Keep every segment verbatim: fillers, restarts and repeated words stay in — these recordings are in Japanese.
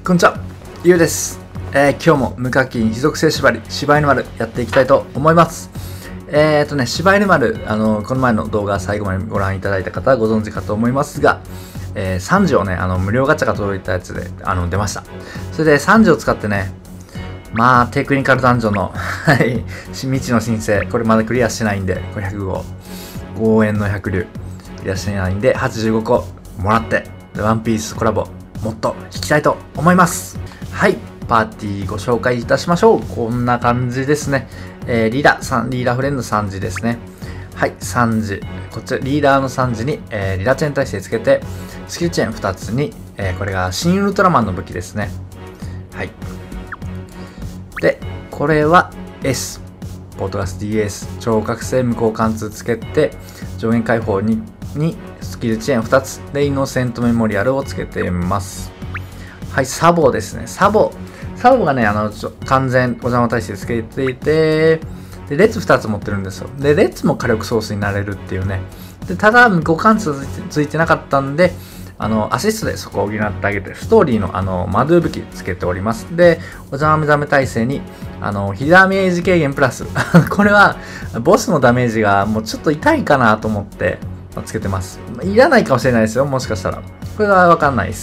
こんにちは、ゆうです。えー、今日も無課金非属性縛り、柴犬丸やっていきたいと思います。えーとね、柴犬丸、あの、この前の動画最後までご覧いただいた方はご存知かと思いますが、えー、さんじをね、あの、無料ガチャが届いたやつで、あの、出ました。それでさんじを使ってね、まあ、テクニカルダンジョンの、はい、未知の申請、これまだクリアしてないんで、これひゃくご、ごえんのひゃくりゅう、クリアしてないんで、はちじゅうごこもらって、ワンピースコラボ、もっと引きたいと思います。はい、パーティーご紹介いたしましょう。こんな感じですね。えー、リーダーさん、リーダーフレンドさんじですね。はい、さんじ。こっち、リーダーのさんじに、えー、リラチェーン耐性つけて、スキルチェーンふたつに、えー、これが新ウルトラマンの武器ですね。はい。で、これは S。ポートガス ディーエス。超覚醒無効貫通つけて、上限解放に、にスキルチェーンふたつでイノセントメモリアルをつけています。はい、サボですね。サボ。サボがね、あの、完全お邪魔耐性つけていて、で、列ふたつ持ってるんですよ。で、列も火力ソースになれるっていうね。で、ただ、無効貫通ついてなかったんで、あの、アシストでそこを補ってあげて、ストーリーのあの、マドゥ武器つけております。で、お邪魔目覚め耐性に、あの、ヒダメージ軽減プラス。これは、ボスのダメージがもうちょっと痛いかなと思って、つけてます。いらないかもしれないですよ。もしかしたら。これはわかんないです。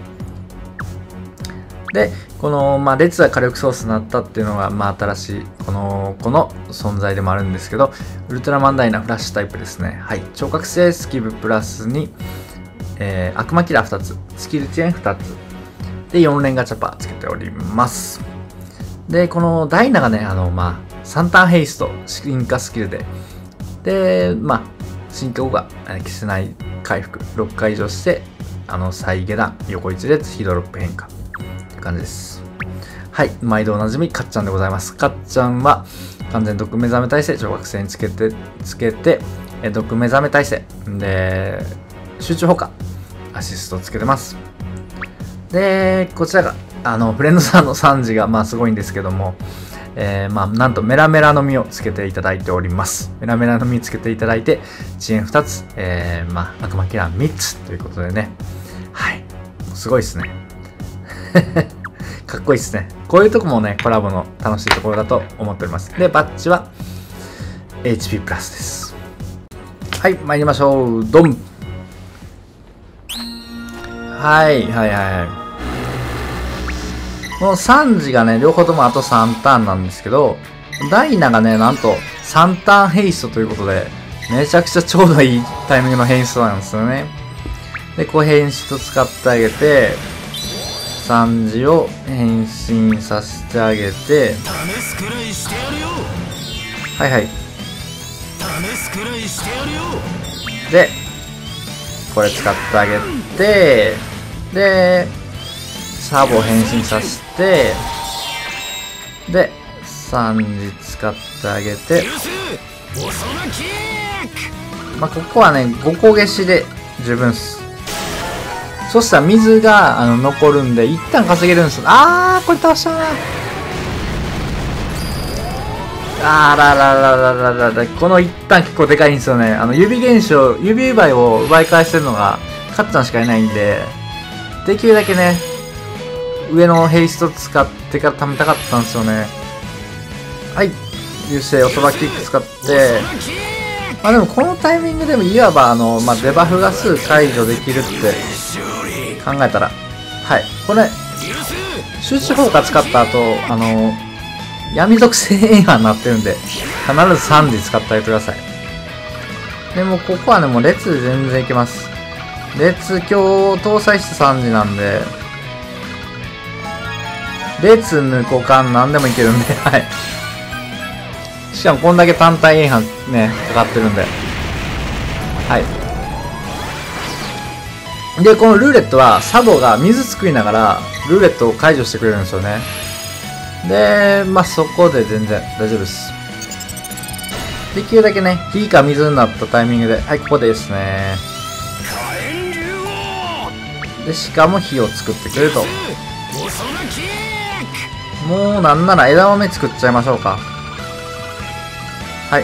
で、この、まあ、列は火力ソースになったっていうのが、まあ、新しい、この、この存在でもあるんですけど、ウルトラマンダイナフラッシュタイプですね。はい。超覚醒スキブプラスに、えー、悪魔キラーふたつ、スキルチェーンふたつ、で、よん連ガチャパつけております。で、このダイナがね、あの、まあ、さんターンヘイスト、進化スキルで、で、まあ、進化後が消せない回復ろっかい以上して、あの、再下段、横一列、ヒドロップ変化。感じです。はい。毎度おなじみ、かっちゃんでございます。かっちゃんは、完全毒目覚め耐性、超覚醒につけて、つけて、え毒目覚め耐性。で、集中砲火、アシストをつけてます。で、こちらが、あの、フレンドさんのさんじが、まあ、すごいんですけども、えー、まあ、なんとメラメラの実をつけていただいております。メラメラの実つけていただいて、遅延ふたつ、えー、まあ、悪魔キラーみっつということでね。はい。すごいですね。かっこいいですね。こういうとこもね、コラボの楽しいところだと思っております。で、バッジは エイチピー プラスです。はい、参りましょう。ドン。はい、はい、はい。このさんじがね、両方ともあとさんターンなんですけど、ダイナがね、なんとさんターンヘイストということで、めちゃくちゃちょうどいいタイミングの変質なんですよね。で、こう変質使ってあげて、さんじを変身させてあげて、はいはい。で、これ使ってあげて、で、サボ変身させて、で、さんじ使ってあげて、まあ、ここはね、ごこ消しで十分っす。そしたら水があの残るんで、一旦稼げるんですよ。あー、これ倒したな。あららららららら、この一旦結構でかいんですよね。あの、指現象、指奪いを奪い返してるのが、カッちゃんしかいないんで、できるだけね、上のヘイスト使ってから貯めたかったんですよね。はい。優勢、オトバキック使って、まあでもこのタイミングでもいわばあの、まあ、デバフがすぐ解除できるって考えたら、はい。これ、集中砲火使った後、あの、闇属性映画になってるんで、必ずさんじ使ってあげてください。でもここはね、もう列で全然いけます。列今日搭載してさんじなんで、列無交換何でもいけるんで、はい。しかもこんだけ単体違反ね、かかってるんで。はい。で、このルーレットは、サボが水作りながら、ルーレットを解除してくれるんですよね。で、まあ、そこで全然大丈夫です。できるだけね、火か水になったタイミングで、はい、ここですね。で、しかも火を作ってくれると。もうなんなら枝豆作っちゃいましょうか。はい。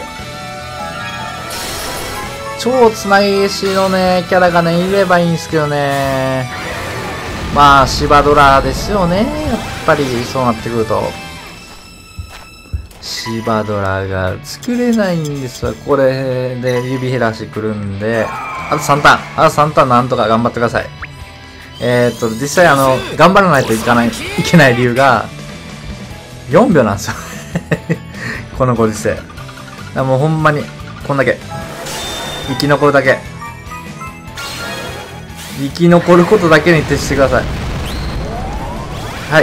超つなぎしのね、キャラがね、いればいいんですけどね。 まあ、芝ドラですよね。やっぱり、そうなってくると。芝ドラが作れないんですわ。これで指減らしくるんで。あとさんターン。あとさんターンなんとか頑張ってください。えー、っと、実際あの、頑張らないといかない、いけない理由が、よんびょうなんですよ。このご時世。だからもうほんまに、こんだけ。生き残るだけ。生き残ることだけに徹してください。はい。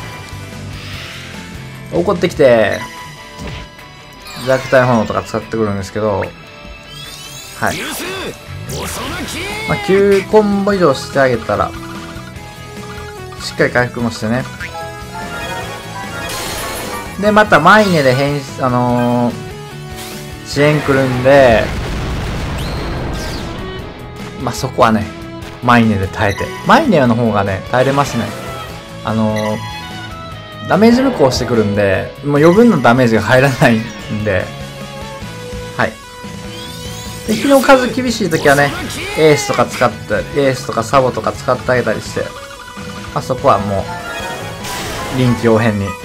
怒ってきて、弱体炎とか使ってくるんですけど、はい。まあ、きゅうコンボ以上してあげたら、しっかり回復もしてね。で、またマイネで変身、あのー、遅延来るんで、まあ、そこはね、マイネで耐えて。マイネの方がね、耐えれますね。あのー、ダメージ無効してくるんで、もう余分なダメージが入らないんで、はい。敵の数厳しい時はね、エースとか使って、エースとかサボとか使ってあげたりして、まあ、そこはもう、臨機応変に。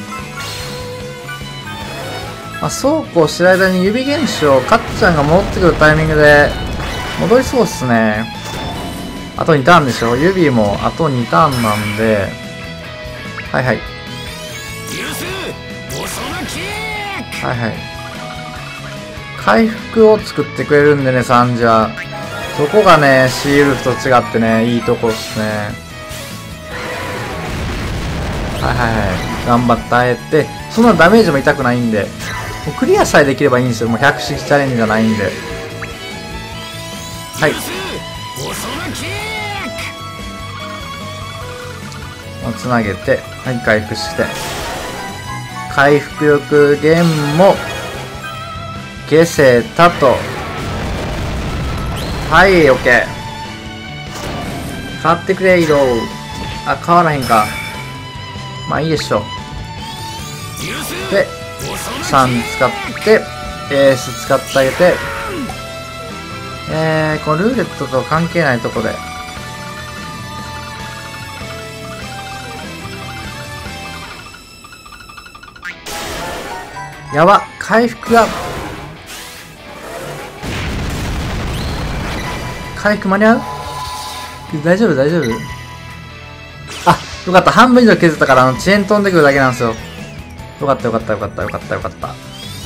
まあ、そうこうしてる間に指現象、かっちゃんが戻ってくるタイミングで、戻りそうっすね。あとにターンでしょ。指もあとにターンなんで、はいはい。はいはい。回復を作ってくれるんでね、サンジは。そこがね、シールフと違ってね、いいとこっすね。はいはいはい。頑張って耐えて、そんなダメージも痛くないんで、もうクリアさえできればいいんですよ。もうひゃく式チャレンジじゃないんで。はい。つなげて、はい、回復して。回復力減も、消せたと。はい、オッケー。変わってくれ、色。あ、変わらへんか。まあいいでしょう。で、さん使って、エース使ってあげて、えー、このルーレットと関係ないとこで、やば、回復が、回復間に合う？大丈夫大丈夫？あ、よかった。半分以上削ったから、あの、遅延飛んでくるだけなんですよ。よかったよかったよかったよかったよかった。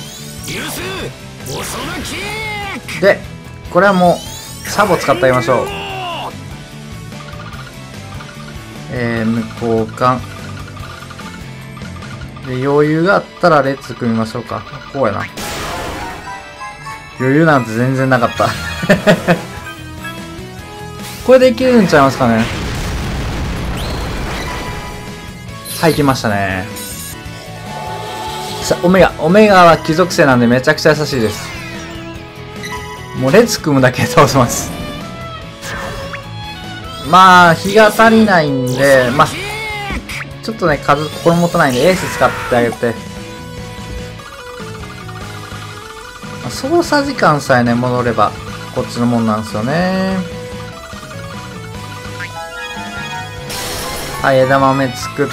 で、これはもう、サボ使ってあげましょう。えー、無交換。で、余裕があったらレッツ組みましょうか。こうやな。余裕なんて全然なかった。これでいけるんちゃいますかね。はい、いきましたね。さ、オメガ。オメガは貴族性なんでめちゃくちゃ優しいです。もうレッツ組むだけで倒せます。まあ、日が足りないんで、まあ、ちょっとね、数心もたないんでエース使ってあげて。まあ、操作時間さえね、戻れば、こっちのもんなんですよね。はい、枝豆作って。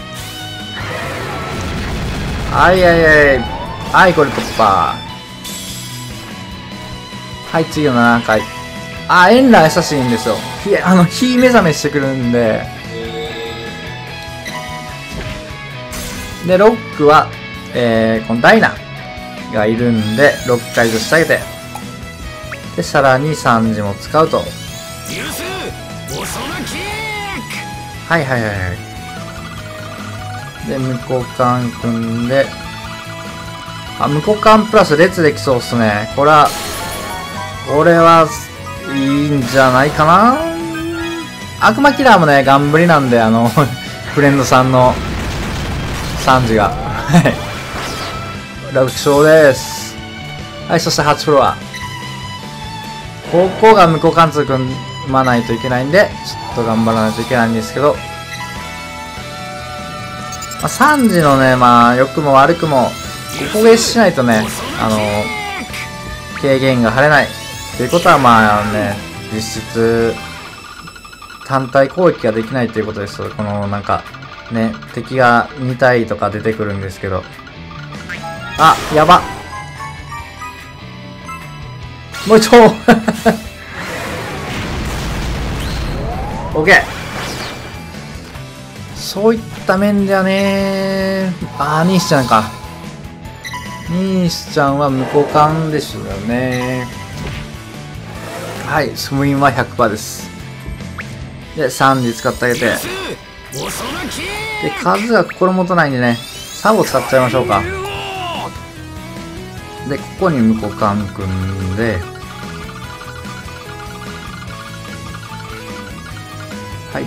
はいはいはい。はい、これ突破。はい、次のななかい。あ、エンラー優しいんですよ。ひ、あの、火目覚めしてくるんで。で、ロックは、えー、このダイナがいるんで、ろっかいずつしてあげて。で、さらにさんじも使うと。はいはいはいはい。で、無交換組んで。あ、無交換プラス列できそうっすね。これは、これは、いいんじゃないかな。悪魔キラーもね、ガンブリなんで、あの、フレンドさんの、さんじが。はい。楽勝です。はい、そしてはちフロア。ここが無交換通組まないといけないんで、ちょっと頑張らないといけないんですけど、まあ、さんじのね、まあ、良くも悪くも、ここゲーしないとね、あのー、軽減が晴れない。ということは、まあね、実質、 単体攻撃ができないということです。このなんかね、敵がに体とか出てくるんですけど、あ、やば、もう一丁オッケー。そういった面ではね、あー、ニーシちゃんか。ニーシちゃんは無効感でしょうよね。はい、スムインは ひゃくパーセント です。で、さんじ使ってあげて。で、数が心もとないんでね、サボ使っちゃいましょうか。で、ここに無効感組んで、はい。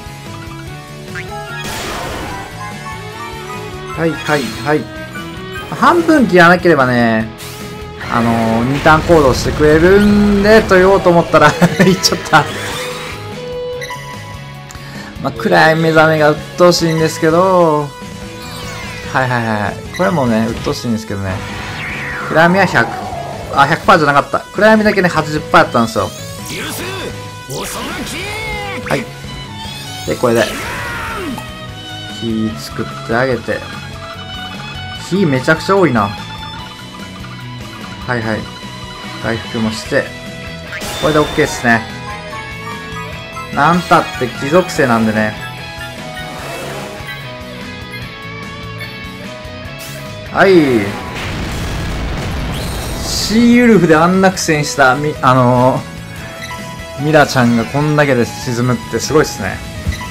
はいはいはい。半分切らなければね、あのー、にターン行動してくれるんで、と言おうと思ったら、言っちゃった。まあ、暗い目覚めが鬱陶しいんですけど、はいはいはい。これもね、鬱陶しいんですけどね。暗闇はひゃく。あ、ひゃくパーセント じゃなかった。暗闇だけね、はちじゅっパーセント やったんですよ。はい。で、これで、火作ってあげて。火めちゃくちゃ多いな。はいはい。回復もして。これで OK ですね。なんたって貴族性なんでね。はい。シーウルフであんな苦戦したみ、あのー、ミラちゃんがこんだけで沈むってすごいっすね。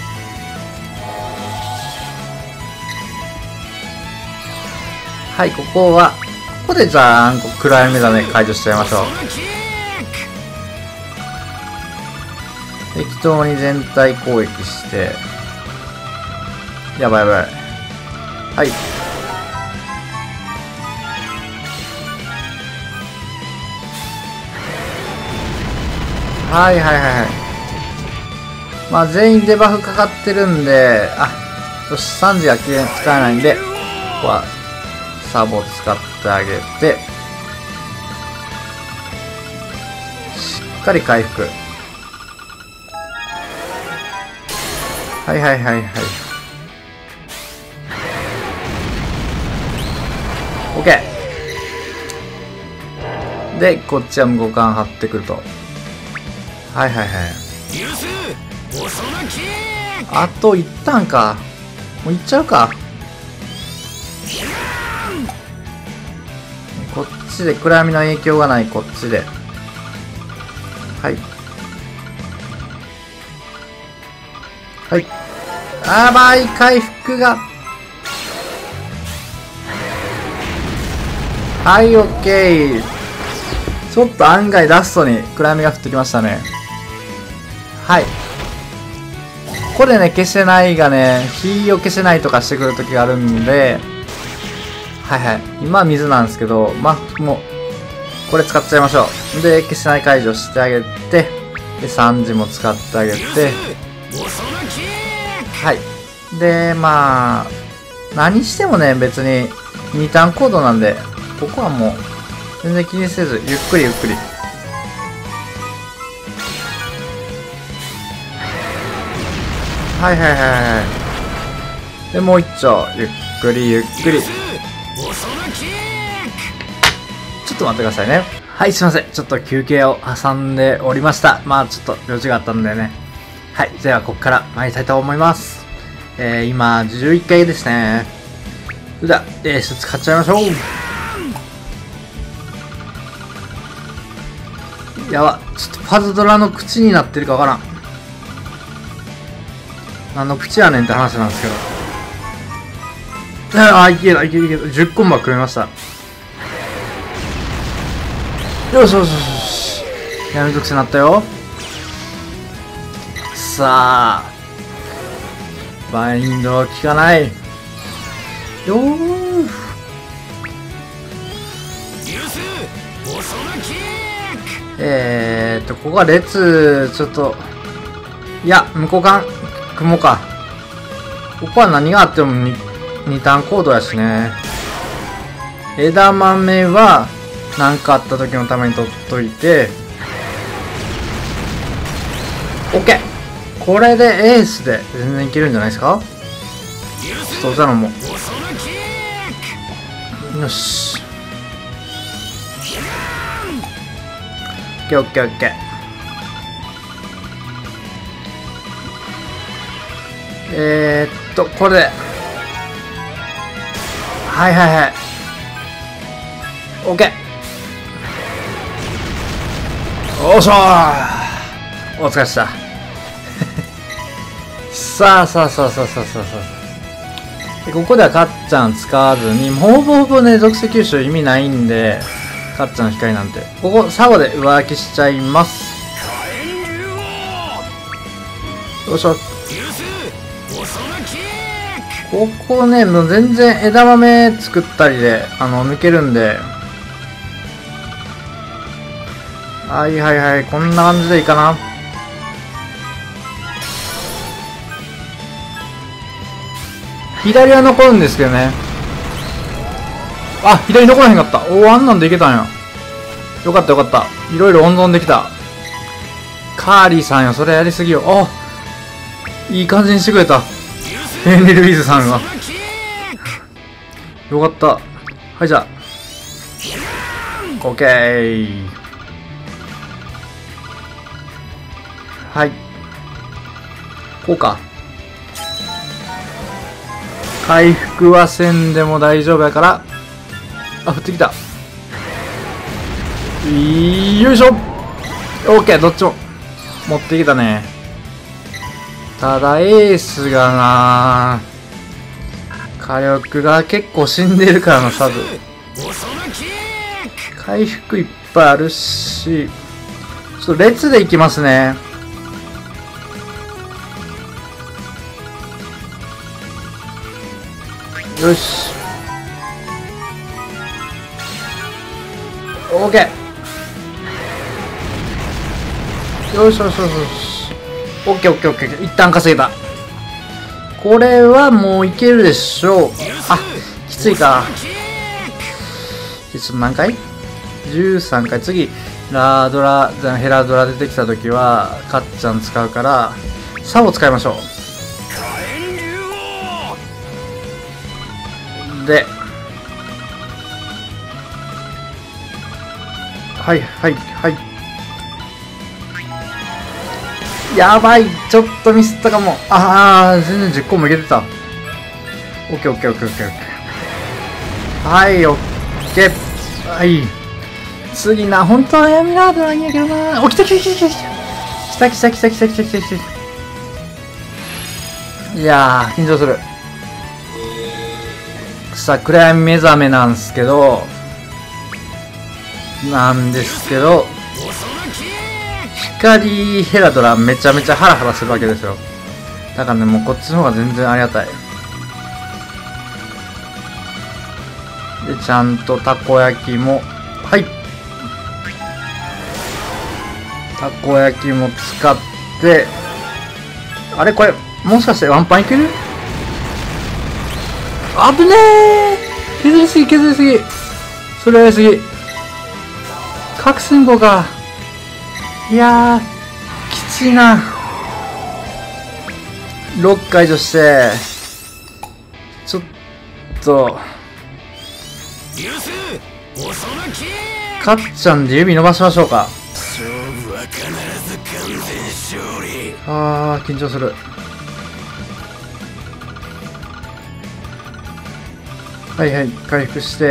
はい、ここは、ここでじゃあ、暗い目覚め解除しちゃいましょう。適当に全体攻撃して、やばいやばい。はい。はいはいはいはい。まあ全員デバフかかってるんで、あ、よし、さんじがきれいに使えないんで、ここは、サボ使ってあげて、しっかり回復。はいはいはいはい。OK。で、こっちは無効感張ってくると。はいはいはい。あと一旦か。もういっちゃうか。こっちで暗闇の影響がないこっちで。はい。はい。やばい、回復が。はい、オッケー。ちょっと案外ラストに暗闇が降ってきましたね。はい。ここでね、消せないがね、火を消せないとかしてくるときがあるんで、はいはい。今は水なんですけど、まあ、もう、これ使っちゃいましょう。で、消せない解除してあげて、で、さんじも使ってあげて、はい。で、まあ、何してもね、別ににターンコードなんで、ここはもう、全然気にせず、ゆっくりゆっくり。はいはいはいはい。で、もう一丁、ゆっくりゆっくり。ちょっと待ってくださいね。はい、すいません。ちょっと休憩を挟んでおりました。まあ、ちょっと用事があったんでね。はい、では、ここから参りたいと思います。えー、今、じゅういっかいですね。それでは、えー、一つ買っちゃいましょう。やば、ちょっとパズドラの口になってるかわからん。何の口やねんって話なんですけど。ああ、いけるいけるいける。じゅっコンボ組めました。よしよしよしよし。闇属性になったよ。さあ。バインドは効かない。よー。えーっと、ここは列、ちょっと。いや、無効感。雲か。ここは何があっても 2, 2ターンコードやしね。枝豆は何かあった時のために取っといて。OK。 これでエースで全然いけるんじゃないですか。ちょっとお茶飲もう。よし。オッケーオッケーオッケー。えー、っと、これで。はいはいはい。オッケー。おっしゃー。お疲れっした。さあさあさあさあさあさあさあ。でここではかっちゃん使わずに、ほぼほぼね、属性吸収意味ないんで、かっちゃんの光なんて。ここ、サゴで上書きしちゃいます。よいしょ。ここね、もう全然枝豆作ったりで、あの、抜けるんで。はいはいはい、こんな感じでいいかな。左は残るんですけどね。あ、左残らへんかった。おお、あんなんでいけたんや。よかったよかった。いろいろ温存できた。カーリーさんよ、それやりすぎよ。あ、いい感じにしてくれた。ヘンリー・ルイーズさんが。よかった。はい、じゃあ。オッケー。はい。こうか。回復はせんでも大丈夫やから。あ、降ってきた。よいしょ。オッケー、どっちも。持ってきたね。ただ、エースがな火力が結構死んでるからな、サブ。回復いっぱいあるし。ちょっと列でいきますね。よし。オーケー。よしよしよしよし。オッケーオッケーオッケー。一旦稼いだ。これはもういけるでしょう。あ、きついか。ちょっと何回 ?じゅうさん 回。次、ラドラ、ヘラドラ出てきたときは、かっちゃん使うから、サボ使いましょう。で、はいはいはい。やばい、ちょっとミスったかも。ああ、全然じゅっこもいけてた。オッケーオッケーオッケーオッケーオッケー。はい、オッケー。はい。次な、本当は闇ラードなんやけどな。お、来た来た来た来た来た来た来た来た来た来た来た。いやー、緊張する。さあ、暗闇目覚めなんですけど、なんですけど、光ヘラドラめちゃめちゃハラハラするわけですよ。だからね、もうこっちの方が全然ありがたい。で、ちゃんとたこ焼きも、はい。たこ焼きも使って、あれこれ、もしかしてワンパンいける？あぶねー！削りすぎ削りすぎ。それやりすぎ。核戦法か。いやー、きついな。ロック解除して、ちょっと、かっちゃんで指伸ばしましょうか。あー、緊張する。はいはい、回復して、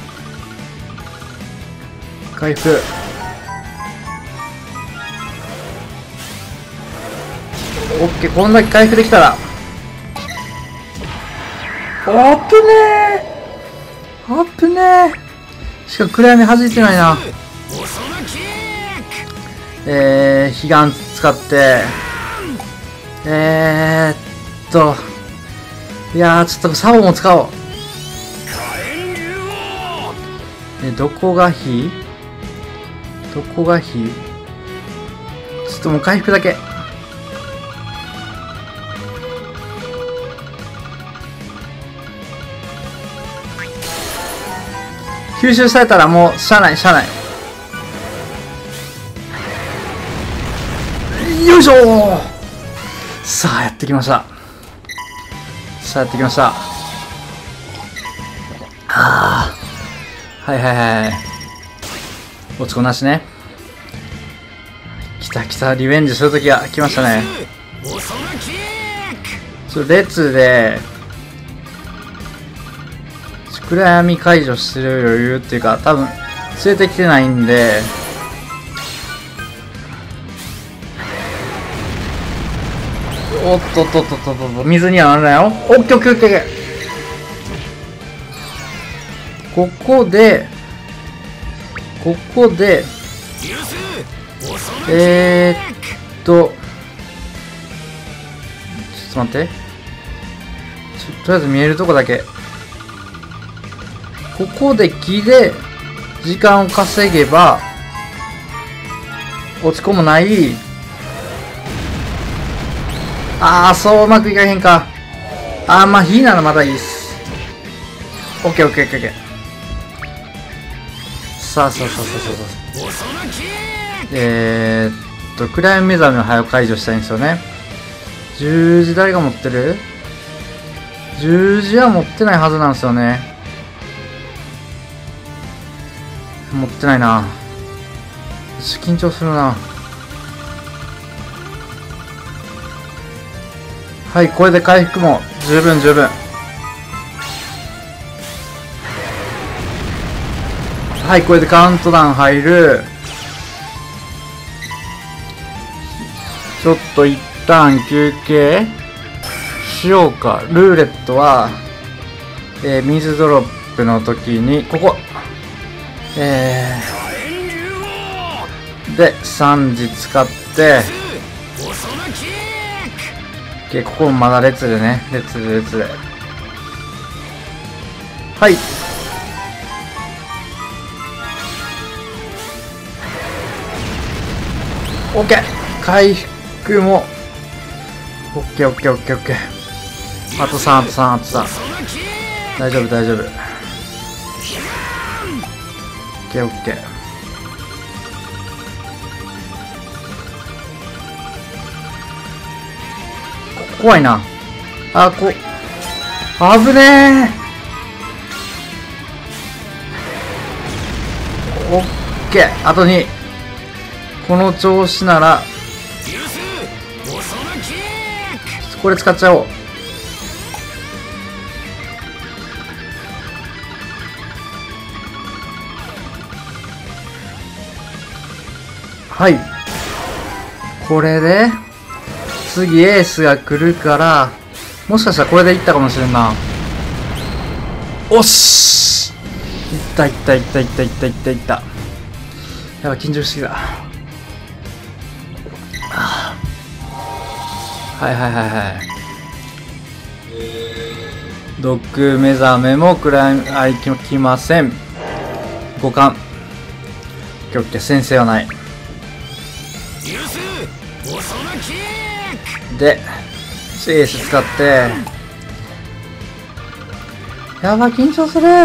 回復。オッケー、こんだけ回復できたら。あっぶねーあっぶねーしかも暗闇弾いてないな。えー、彼岸使って、えーっと、いやー、ちょっとサボも使おう。え、どこが火？どこが火？ちょっともう回復だけ。吸収されたらもうしゃあないしゃあない。よいしょー。 さあ、やってきました。さあ、やってきました。ああ。はいはいはい。落ちこなしね。来た来た、リベンジするときが来ましたね。ちょっと列で、暗闇解除してる余裕っていうか、多分、連れてきてないんで、おっとっとっとっとっと、水にはならないよ。オッケーオッケーオッケー。ここで、ここで、えー、っと、ちょっと待って。ちょとりあえず見えるとこだけ。ここで木で時間を稼げば、落ち込むない。ああ、そううまくいかへんか。ああ、まあ火ならまだいいっす。オッケーオッケーオッケーオッケー。さあさあさあさあさあさあ。えー、っと、暗闇目覚めを早く解除したいんですよね。十字誰が持ってる？十字は持ってないはずなんですよね。持ってないな。緊張するな。はい、これで回復も十分十分。はい、これでカウントダウン入る。ちょっと一旦休憩しようか。ルーレットは、えー、水ドロップの時に、ここ、えー、で、さんじ使って、OK、ここもまだ列でね、列で列で。はい。OK、回復も、OK、OK、OK、OK。あとさん、あとさん、あとさん。大丈夫、大丈夫。OK、OK。怖いな。あ、こ、危ねえ。オッケー。あとに。この調子なら、これ使っちゃおう。はい。これで、次エースが来るから、もしかしたらこれでいったかもしれんな。おっしいったいったいったいったいったいったいった。やばい、緊張してきた。はいはいはいはい。毒目覚めもくらい、あ、いきません。五感。オッケーオッケー、先生はない。で、エース使って。やばい、緊張する。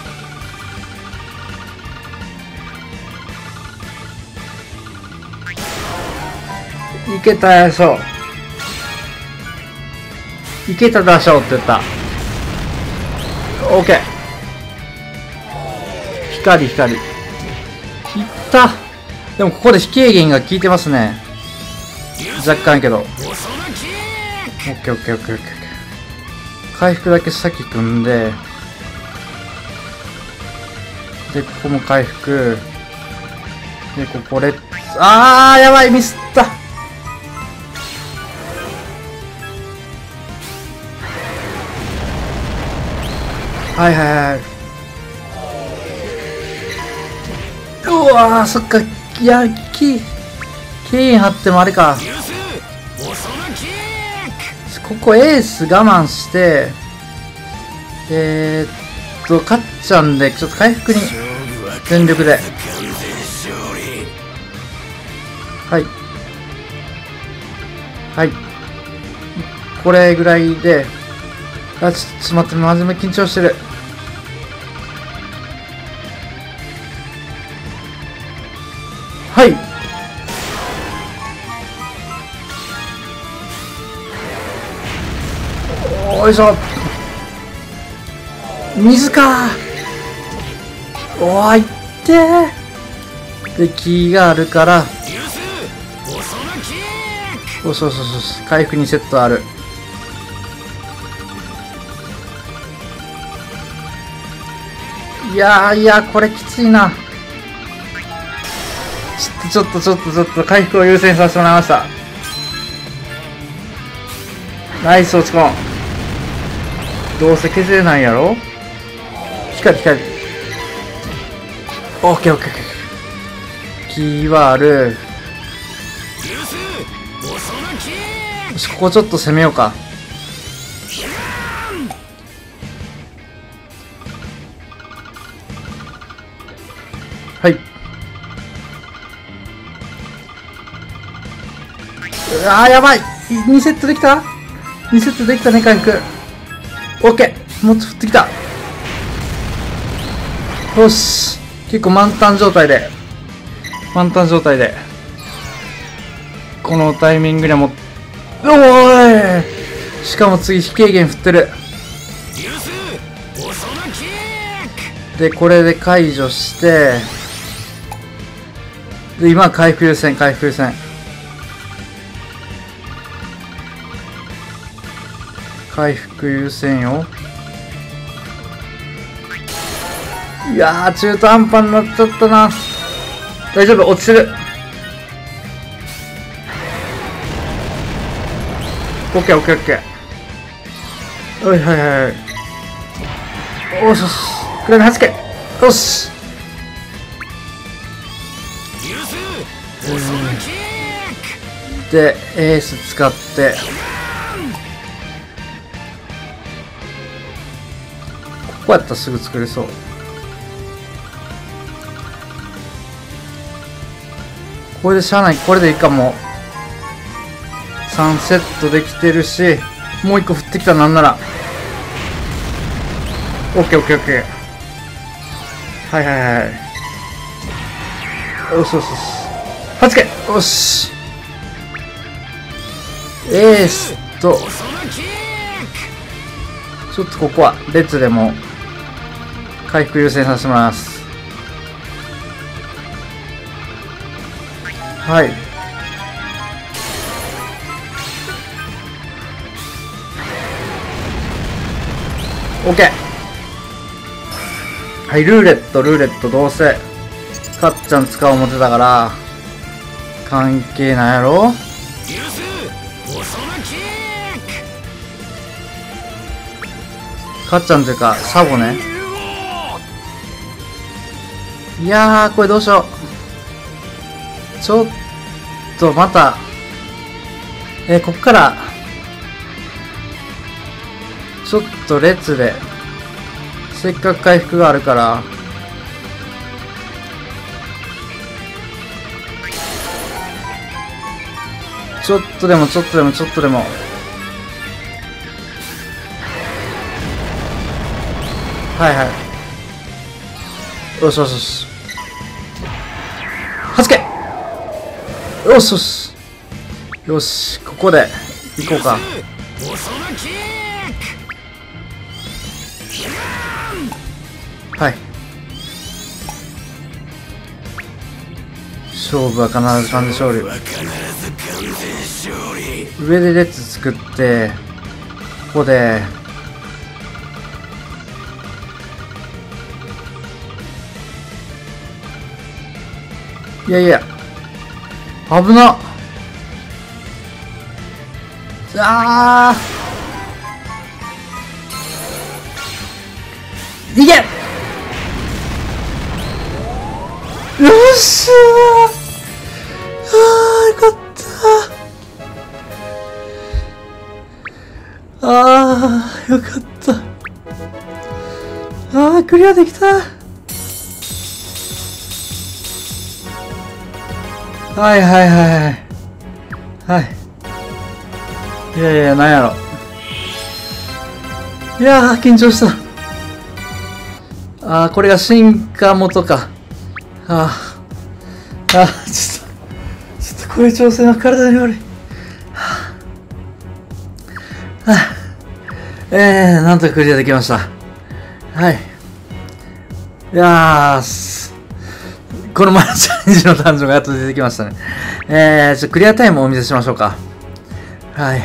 いけたでしょ。いけたでしょって言った。オッケー。光光。いった。でもここで飛型源が効いてますね。若干やけど。オッケーオッケーオッケーオッケー。回復だけ先組んで。で、ここも回復。で、ここレッツ。あー、やばい、ミスった。はいはいはい。うわー、そっか。いや、キー、ケイン張ってもあれか。ここエース我慢して、えー、っと、勝っちゃうんで、ちょっと回復に全力で。はい。はい。これぐらいで、あ、ちょっと待って、まじめ緊張してる。はい。 よいしょ。水か。おーいってー。で気があるからよしよしよし、回復にセットある。いやーいやこれきついな。ちょっとちょっとちょっとちょっと回復を優先させてもらいました。ナイス落ち込ん。どうせ削れないやろ。光光。オッケーオッケーオッケー。気はある。よし、ここちょっと攻めようか。はい。うわーやばい。にセットできた ?に セットできたね、回復。オッケー。もっと降ってきた。よし。結構満タン状態で。満タン状態で。このタイミングでも、おーい。しかも次、非軽減振ってる。で、これで解除して、で、今は回復優先、回復優先。回復優先よ。いやー、中途半端になっちゃったな。大丈夫、落ちてる。オッケーオッケーオッケー。はいはいはい。おしよし。くらいのはじけ。よし。で、エース使って。ここやったらすぐ作れそう。これでしゃあない。これでいいかも。さんセットできてるし、もういっこ降ってきたなんなら。オッケーオッケーオッケー。はいはいはい。よしよしよし。はじけよし。エースと、ちょっとここは列でも回復優先させてもらいます。はい。オッケー。はい、ルーレット、ルーレット、どうせ、かっちゃん使おう思ってたから、関係ないやろ。かっちゃんというか、サボね。いやー、これどうしよう。ちょっと、また、えー、こっから、ちょっと列で、せっかく回復があるから、ちょっとでもちょっとでもちょっとでも、はいはい。よしよしよし。はじけよしよし。よし、ここで、行こうか。はい。勝負は必ず完全勝利。上で列作って、ここで、いやいや、危なっ。あー逃げ。よっしゃー。あーよかったー。あーよかった。あークリアできた。はいはいはいはいはい。いやいや、なんやろ。いやー、緊張した。あー、これが進化元か。あー、あー、ちょっと、ちょっとこういう調整の体に悪い。はあ、はあ、 えー、なんとかクリアできました。はい。いやー、この前のチャレンジの誕生がやっと出てきましたね。えー、ちょっとクリアタイムをお見せしましょうか。はい。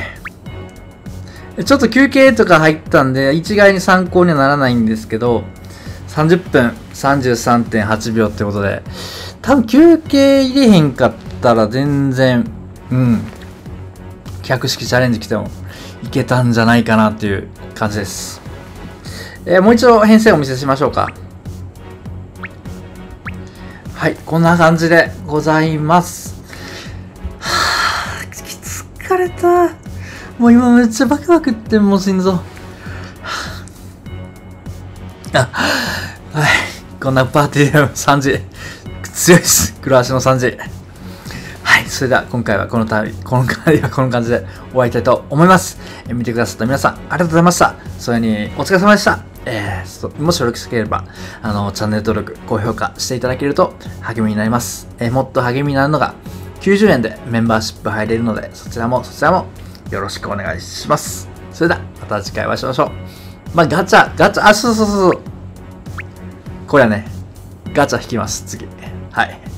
ちょっと休憩とか入ったんで、一概に参考にはならないんですけど、さんじゅっぷんさんじゅうさんてんはちびょうってことで、多分休憩入れへんかったら全然、うん、客式チャレンジ来てもいけたんじゃないかなっていう感じです。えー、もう一度編成をお見せしましょうか。はい、こんな感じでございます。はぁ、疲れた。もう今めっちゃバクバクってもう心臓。あ、はい。こんなパーティーのさんじ。強いです。黒足のさんじ。はい。それでは今回はこの旅、この回はこの感じで終わりたいと思います。え見てくださった皆さん、ありがとうございました。それに、お疲れ様でした。えー、もしよろしければ、あの、チャンネル登録、高評価していただけると励みになります。えー、もっと励みになるのがきゅうじゅうえんでメンバーシップ入れるので、そちらもそちらもよろしくお願いします。それでは、また次回お会いしましょう。まあ、ガチャ、ガチャ、あ、そうそうそうそう。これはね、ガチャ引きます、次。はい。